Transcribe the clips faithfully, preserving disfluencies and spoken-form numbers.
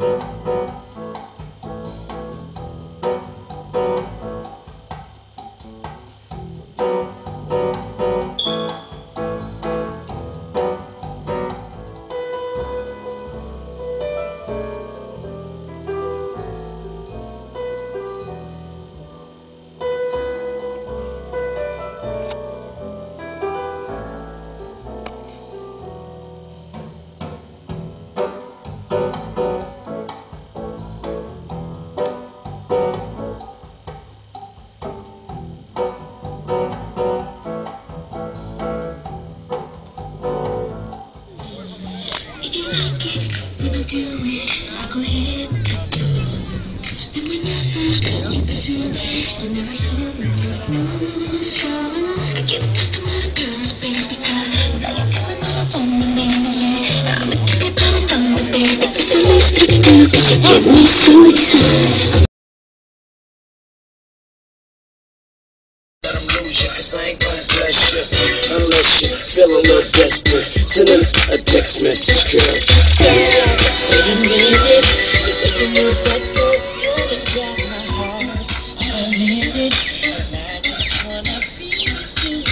Let 'em lose you, 'cause I ain't gonna bless you unless you feel a little desperate. Send in a text message, girl. Yeah, wait a minute. If you move that good, you got my heart. I need it, and I just wanna be with you.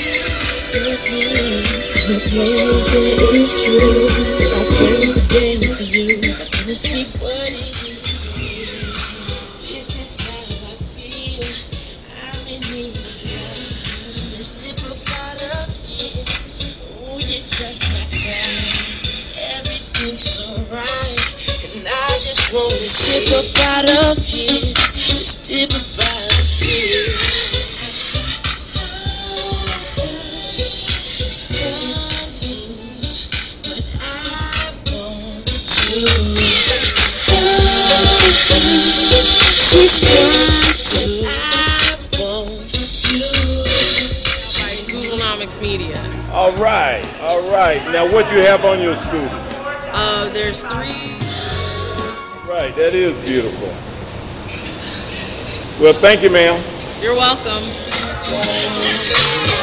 The pleasure is true. I play the game for you. I'm gonna speak what it is. This is how I feel. I'm in need. Wanna sip up out of here, sip up out of here. But I want you. Google Media. All right, all right. Now, what you have on your scooter? Uh, there's three. Right, that is beautiful. Well, thank you, ma'am. You're welcome.